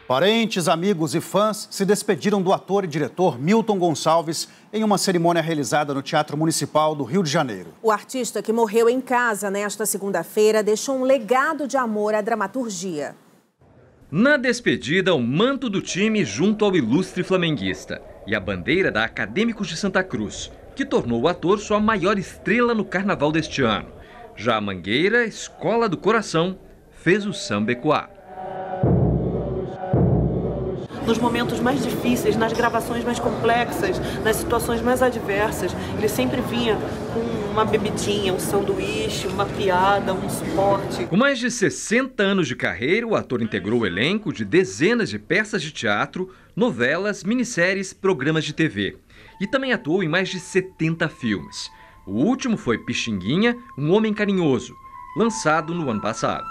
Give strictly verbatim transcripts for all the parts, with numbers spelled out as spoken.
Parentes, amigos e fãs se despediram do ator e diretor Milton Gonçalves em uma cerimônia realizada no Teatro Municipal do Rio de Janeiro. O artista, que morreu em casa nesta segunda-feira, deixou um legado de amor à dramaturgia. Na despedida, o manto do time junto ao ilustre flamenguista e a bandeira da Acadêmicos de Santa Cruz, que tornou o ator sua maior estrela no carnaval deste ano. Já a Mangueira, escola do coração, fez o samba ecoar. Nos momentos mais difíceis, nas gravações mais complexas, nas situações mais adversas, ele sempre vinha com uma bebidinha, um sanduíche, uma piada, um suporte. Com mais de sessenta anos de carreira, o ator integrou o elenco de dezenas de peças de teatro, novelas, minisséries, programas de T V. E também atuou em mais de setenta filmes. O último foi Pixinguinha, Um Homem Carinhoso, lançado no ano passado.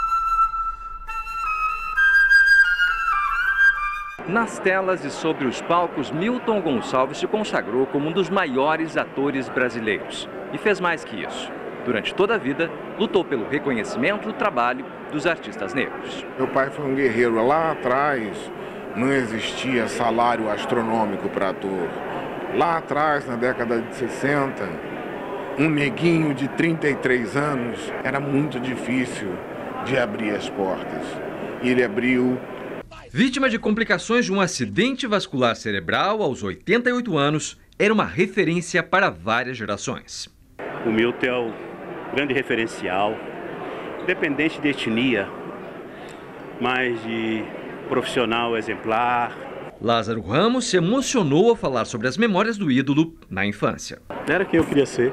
Nas telas e sobre os palcos, Milton Gonçalves se consagrou como um dos maiores atores brasileiros. E fez mais que isso. Durante toda a vida, lutou pelo reconhecimento do trabalho dos artistas negros. Meu pai foi um guerreiro. Lá atrás não existia salário astronômico para ator. Lá atrás, na década de sessenta, um neguinho de trinta e três anos era muito difícil de abrir as portas. E ele abriu. Vítima de complicações de um acidente vascular cerebral aos oitenta e oito anos, era uma referência para várias gerações. O Milton é o grande referencial, independente de etnia, mas de profissional exemplar. Lázaro Ramos se emocionou ao falar sobre as memórias do ídolo na infância. Era quem eu queria ser.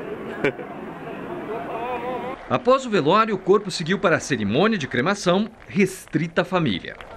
Após o velório, o corpo seguiu para a cerimônia de cremação restrita à família.